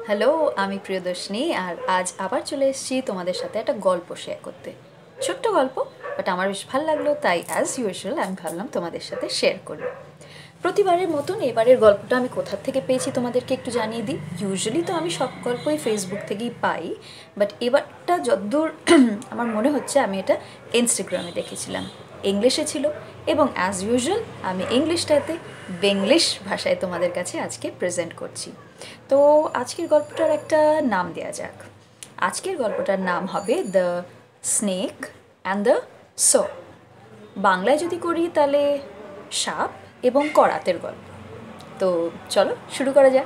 Hello, আমি প্রিয়দর্শিনী আর আজ আবার চলে এসেছি তোমাদের সাথে একটা গল্প শেয়ার করতে। ছোট্ট গল্প, বাট আমার বেশ ভালো লাগলো, তাই অ্যাজ ইউজুয়াল আমি ভাবলাম তোমাদের সাথে শেয়ার করি। প্রতিবারের মতন এবারের গল্পটা আমি কোথা থেকে পেয়েছি তোমাদেরকে একটু জানিয়ে দিই। ইউজুয়ালি তো আমি সব গল্পই ফেসবুক থেকেই পাই, বাট এবারটা যতদূর আমার মনে হচ্ছে আমি এটা ইনস্টাগ্রামে দেখেছিলাম। ইংলিশে ছিল এবং অ্যাজ ইউজুয়াল আমি ইংলিশটাতে বেঙ্গলিশ ভাষায় তোমাদের কাছে আজকে প্রেজেন্ট করছি। তো আজকের গল্পটার একটা নাম দেওয়া যাক। আজকের গল্পটার নাম হবে the snake and the saw. বাংলায় যদি করি তাহলে সাপ এবং করাতের গল্প। তো চলো শুরু করা যাক।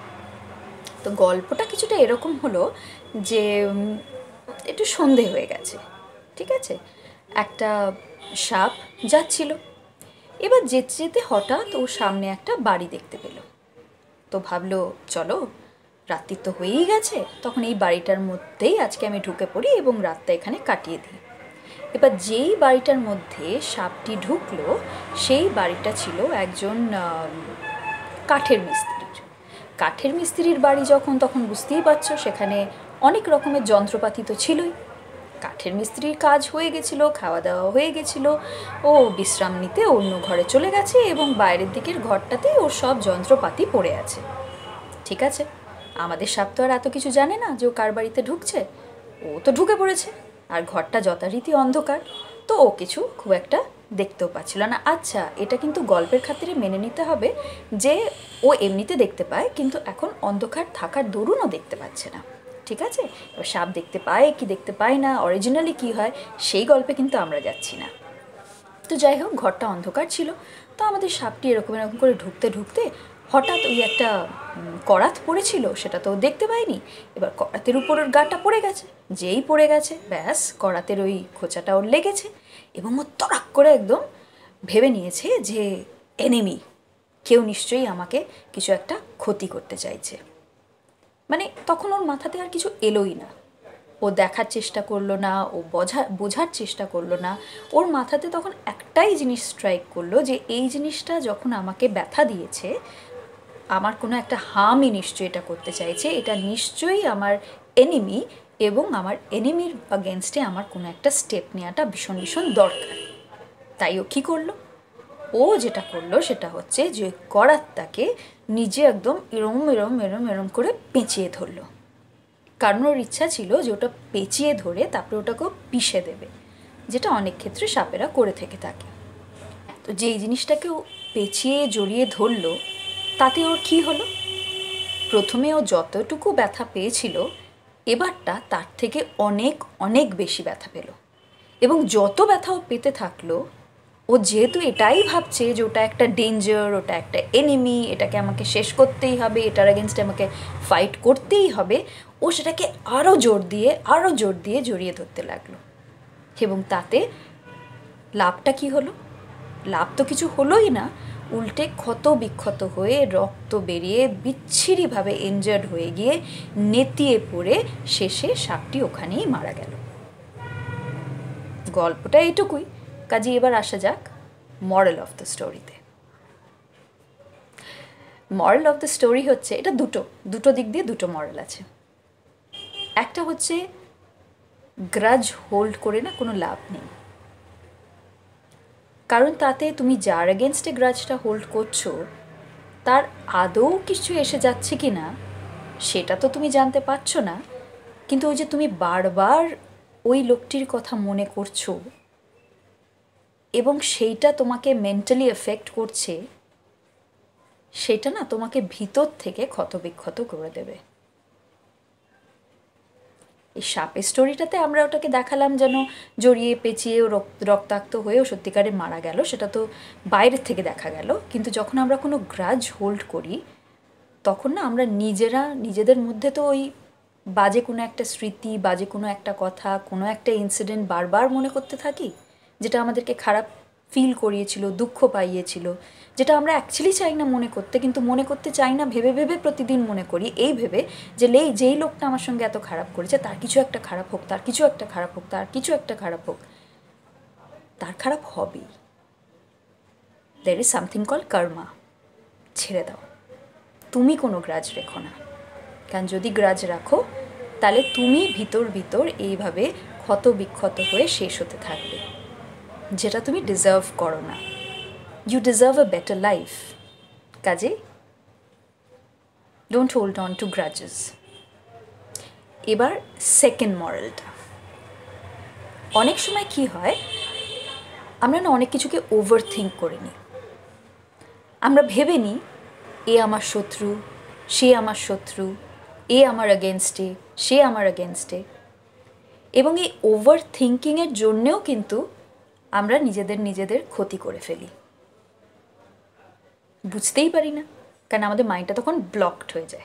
তো গল্পটা কিছুটা এরকম হলো যে একটু সন্ধে হয়ে গেছে, ঠিক আছে। একটা সাপ যাচ্ছিল, এবার যেতে যেতে হঠাৎ ওর সামনে একটা বাড়ি দেখতে পেল। তো ভাবলো চলো, রাত্রি তো হয়েই গেছে, তখন এই বাড়িটার মধ্যেই আজকে আমি ঢুকে পড়ি এবং রাতটা এখানে কাটিয়ে দিই। এবার যেই বাড়িটার মধ্যে সাপটি ঢুকলো সেই বাড়িটা ছিল একজন কাঠের মিস্ত্রির। কাঠের মিস্ত্রির বাড়ি যখন, তখন বুঝতেই পারছো সেখানে অনেক রকমের যন্ত্রপাতি তো ছিলই। কাঠের মিস্ত্রির কাজ হয়ে গেছিলো, খাওয়া দাওয়া হয়ে গেছিলো, ও বিশ্রাম নিতে অন্য ঘরে চলে গেছে এবং বাইরের দিকের ঘরটাতেই ওর সব যন্ত্রপাতি পড়ে আছে। ঠিক আছে, আমাদের সাপ তো আর এত কিছু জানে না যে ও কার বাড়িতে ঢুকছে। ও তো ঢুকে পড়েছে, আর ঘরটা যথারীতি অন্ধকার, তো ও কিছু খুব একটা দেখতেও পাচ্ছিল না। আচ্ছা, এটা কিন্তু গল্পের খাতিরে মেনে নিতে হবে যে ও এমনিতে দেখতে পায়, কিন্তু এখন অন্ধকার থাকার দরুনও দেখতে পাচ্ছে না। ঠিক আছে, এবার সাপ দেখতে পায় কি দেখতে পায় না, অরিজিনালি কী হয় সেই গল্পে কিন্তু আমরা যাচ্ছি না। তো যাই হোক, ঘরটা অন্ধকার ছিল। তো আমাদের সাপটি এরকম এরকম করে ঢুকতে ঢুকতে হঠাৎ ওই একটা করাত পড়েছিল, সেটা তো দেখতে পাইনি। এবার করাতের উপর ওর গাটা পড়ে গেছে, যেই পড়ে গেছে ব্যাস করাতের ওই খোঁচাটা ওর লেগেছে এবং ও তড়াক করে একদম ভেবে নিয়েছে যে এনিমি, কেউ নিশ্চয়ই আমাকে কিছু একটা ক্ষতি করতে চাইছে। মানে তখন ওর মাথাতে আর কিছু এলোই না। ও দেখার চেষ্টা করলো না, ও বোঝার চেষ্টা করলো না। ওর মাথাতে তখন একটাই জিনিস স্ট্রাইক করলো যে এই জিনিসটা যখন আমাকে ব্যথা দিয়েছে, আমার কোনো একটা হার্মই নিশ্চয়ই এটা করতে চাইছে, এটা নিশ্চয়ই আমার এনিমি, এবং আমার এনিমির আগেনস্টে আমার কোনো একটা স্টেপ নেওয়াটা ভীষণ ভীষণ দরকার। তাই ও কী করলো? ও যেটা করলো সেটা হচ্ছে যে করাতটাকে নিজে একদম এরম এরম এরম এরম করে পেঁচিয়ে ধরলো। কারণ ওর ইচ্ছা ছিল যে ওটা পেঁচিয়ে ধরে তারপরে ওটাকেও পিষে দেবে, যেটা অনেক ক্ষেত্রে সাপেরা করে থেকে থাকে। তো যেই জিনিসটাকে ও পেঁচিয়ে জড়িয়ে ধরলো, তাতে ওর কী হলো? প্রথমে ও যতটুকু ব্যথা পেয়েছিল, এবারটা তার থেকে অনেক অনেক বেশি ব্যথা পেল। এবং যত ব্যথা ও পেতে থাকলো, ও যেহেতু এটাই ভাবছে যে ওটা একটা ডেঞ্জার, ওটা একটা এনিমি, এটাকে আমাকে শেষ করতেই হবে, এটার এগেনস্টে আমাকে ফাইট করতেই হবে, ও সেটাকে আরও জোর দিয়ে জড়িয়ে ধরতে লাগলো। এবং তাতে লাভটা কি হলো? লাভ তো কিছু হলোই না, উল্টে ক্ষত বিক্ষত হয়ে রক্ত বেরিয়ে বিচ্ছিরিভাবে ইনজার্ড হয়ে গিয়ে নেতিয়ে পড়ে শেষে সাপটি ওখানেই মারা গেল। গল্পটা এইটুকুই। কাজে এবার আসা যাক মরাল অফ দ্য স্টোরিতে। মরাল অফ দ্য স্টোরি হচ্ছে, এটা দুটো দিক দিয়ে দুটো মরাল আছে। একটা হচ্ছে গ্রাজ হোল্ড করে না কোনো লাভ নেই, কারণ তাতে তুমি যার এগেনস্টে গ্রাজটা হোল্ড করছো তার আদৌ কিছু এসে যাচ্ছে কি না সেটা তো তুমি জানতে পারছো না। কিন্তু ওই যে তুমি বারবার ওই লোকটির কথা মনে করছো এবং সেইটা তোমাকে মেন্টালি এফেক্ট করছে, সেটা না তোমাকে ভিতর থেকে ক্ষতবিক্ষত করে দেবে। এই সাপের স্টোরিটাতে আমরা ওটাকে দেখালাম যেন জড়িয়ে পেঁচিয়ে রক্তাক্ত হয়েও সত্যিকারে মারা গেল, সেটা তো বাইরের থেকে দেখা গেল। কিন্তু যখন আমরা কোনো গ্রাজ হোল্ড করি, তখন না আমরা নিজেদের মধ্যে তো ওই বাজে কোনো একটা স্মৃতি, বাজে কোনো একটা কথা, কোনো একটা ইনসিডেন্ট বারবার মনে করতে থাকি, যেটা আমাদেরকে খারাপ ফিল করিয়েছিল, দুঃখ পাইয়েছিল, যেটা আমরা অ্যাকচুয়ালি চাই না মনে করতে, কিন্তু মনে করতে চাই না ভেবে ভেবে প্রতিদিন মনে করি, এই ভেবে যে যেই লোকটা আমার সঙ্গে এত খারাপ করেছে তার কিছু একটা খারাপ হোক, তার কিছু একটা খারাপ হোক, তার কিছু একটা খারাপ হোক। তার খারাপ হবেই। There is something call karma. ছেড়ে দাও, তুমি কোনো গ্রাজ রেখো না। কারণ যদি গ্রাজ রাখো তাহলে তুমি ভিতর ভিতর এইভাবে ক্ষত বিক্ষত হয়ে শেষ হতে থাকবে, যেটা তুমি ডিজার্ভ করো না। You deserve a better life. কাজে don't hold on to grudges. এবার সেকেন্ড মরালটা, অনেক সময় কি হয়, আমরা না অনেক কিছুকে ওভার থিঙ্ক করে নিই। আমরা ভেবে নিই এ আমার শত্রু, সে আমার শত্রু, এ আমার অ্যাগেনস্টে, সে আমার অ্যাগেনস্টে। এবং এই ওভার থিঙ্কিংয়ের জন্যেও কিন্তু আমরা নিজেদের ক্ষতি করে ফেলি, বুঝতেই পারি না, কারণ আমাদের মাইন্ডটা তখন ব্লকড হয়ে যায়।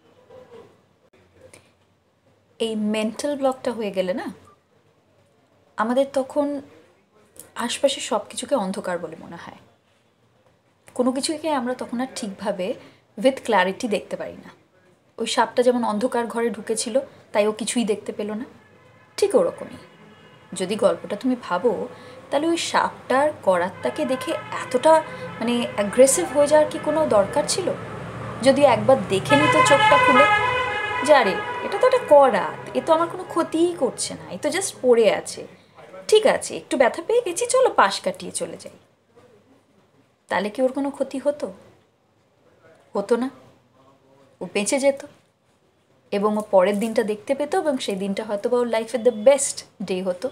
এই মেন্টাল ব্লকটা হয়ে গেলে না আমাদের তখন আশপাশে সব কিছুকে অন্ধকার বলে মনে হয়। কোনো কিছুকে আমরা তখন আর ঠিকভাবে উইথ ক্ল্যারিটি দেখতে পারি না। ওই সাপটা যেমন অন্ধকার ঘরে ঢুকেছিল, তাই ও কিছুই দেখতে পেল না, ঠিক ওরকমই যদি গল্পটা তুমি ভাবো, তাহলে ওই সাপটার করাতটাকে দেখে এতটা মানে অ্যাগ্রেসিভ হয়ে যাওয়ার কি কোনো দরকার ছিল? যদি একবার দেখে নিত চোখটা খুলে যে আরে এটা তো একটা করাত, এ তো আমার কোনো ক্ষতিই করছে না, এ তো জাস্ট পড়ে আছে, ঠিক আছে একটু ব্যথা পেয়ে গেছি, চলো পাশ কাটিয়ে চলে যাই, তাহলে কি ওর কোনো ক্ষতি হতো? হতো না। ও বেঁচে যেত এবং ও পরের দিনটা দেখতে পেত, এবং সেই দিনটা হয়তো বা ওর লাইফের দ্য বেস্ট ডে হতো।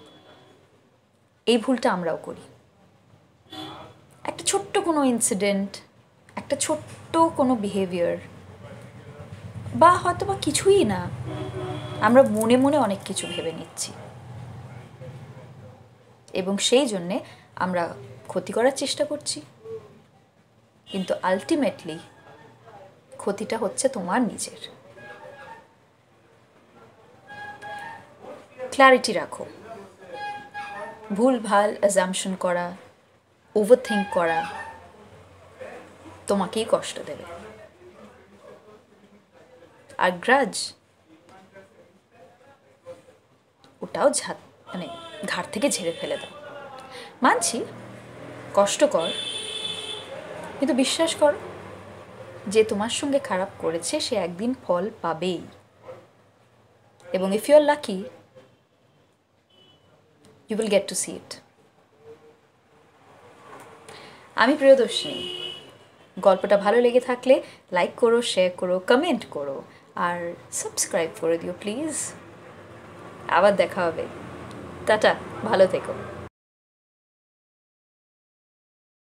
এই ভুলটা আমরাও করি। একটা ছোট্ট কোনো ইনসিডেন্ট, একটা ছোট্ট কোনো বিহেভিয়ার, বা হয়তো বা কিছুই না, আমরা মনে মনে অনেক কিছু ভেবে নিচ্ছি এবং সেই জন্যে আমরা ক্ষতি করার চেষ্টা করছি, কিন্তু আলটিমেটলি ক্ষতিটা হচ্ছে তোমার নিজের। ক্ল্যারিটি রাখো। ভুল ভাল অ্যাজাম্পশন করা, ওভার থিঙ্ক করা তোমাকেই কষ্ট দেবে। আর গ্রাজ, ওটাও মানে ঘাড় থেকে ঝেড়ে ফেলে দাও। মানছি কষ্টকর, কিন্তু বিশ্বাস করো যে তোমার সঙ্গে খারাপ করেছে সে একদিন ফল পাবেই, এবং if you are lucky you will get to see it. আমি প্রিয়দর্শিনী। গল্পটা ভালো লেগে থাকলে লাইক করো, শেয়ার করো, কমেন্ট করো, আর সাবস্ক্রাইব করে দিও প্লিজ। আবার দেখা হবে। টাটা, ভালো থেকো।